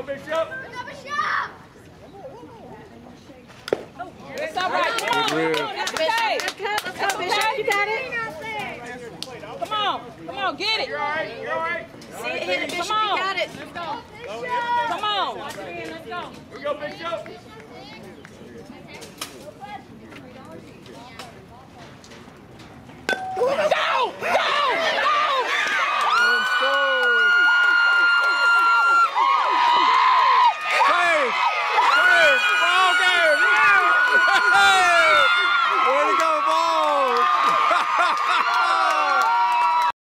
Bishop. It's all right. Come on. That's okay. Let's go, Bishop. You got it. Come on. Come on. Get it. You're all right. You're all right. See it, hit it, Bishop. Come on. You got it. Let's go. Come on. Let's go. Here we go, Bishop. Go! Go! Go! Way to go, Ball!